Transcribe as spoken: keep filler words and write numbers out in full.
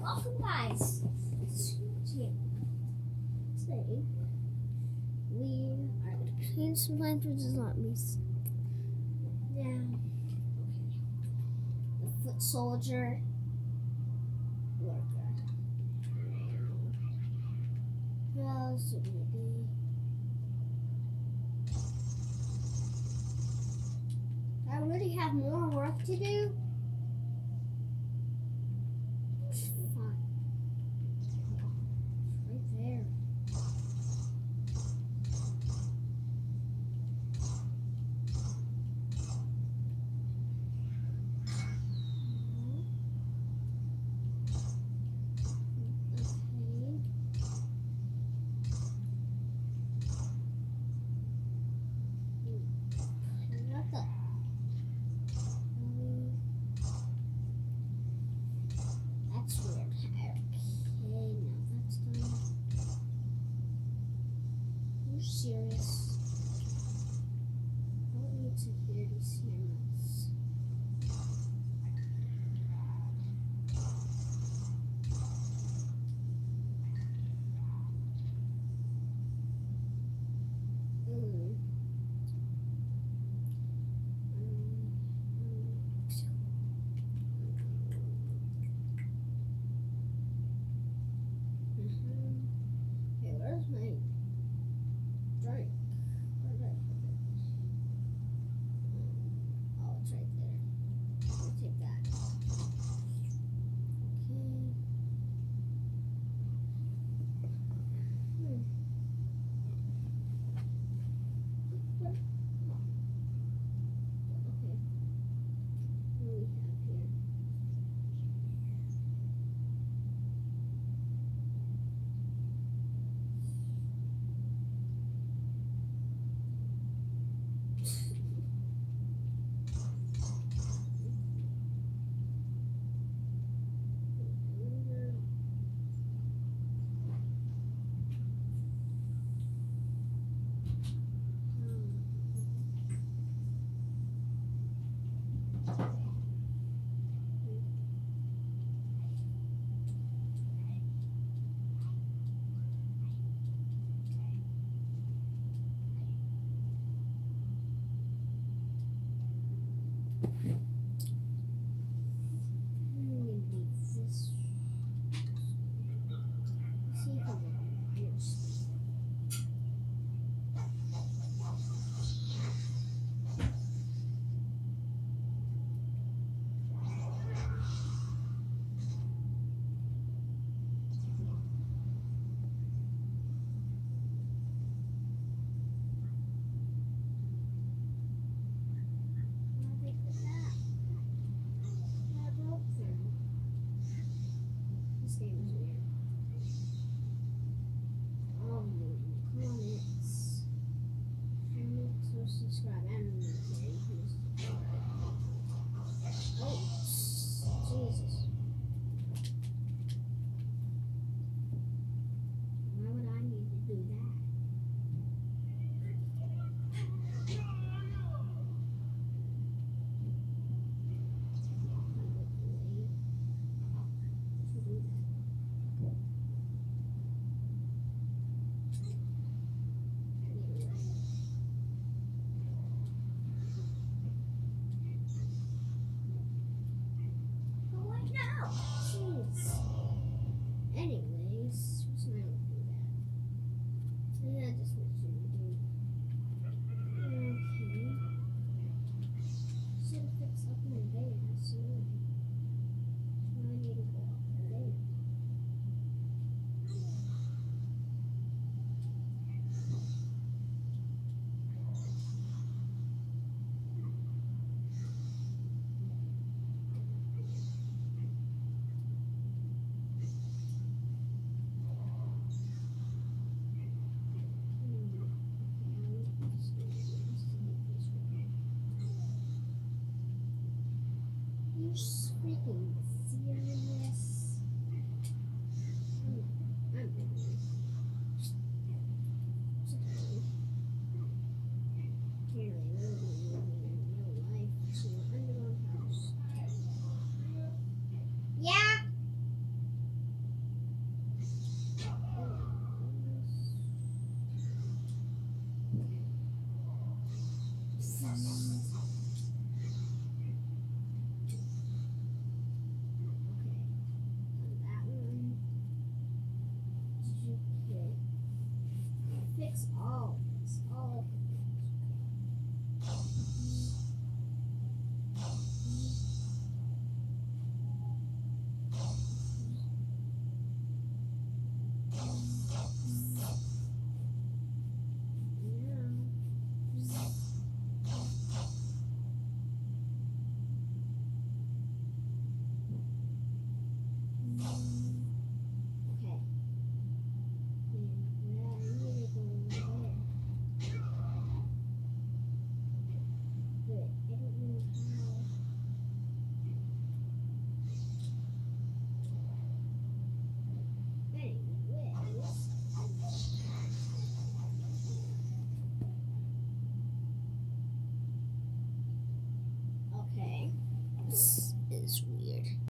welcome guys. Today we are going to be playing some Plants versus. Zombies. Yeah. Okay. The foot soldier worker. Who else would it be? I already have more work to do. Serious. I don't need to hear these cameras. Mm. Mm-hmm. Hey, where's my drink? Where did I put it? Oh, it's right there. I'll take that. Okay. Hmm. What? Oh. Okay. What do we have here? Okay.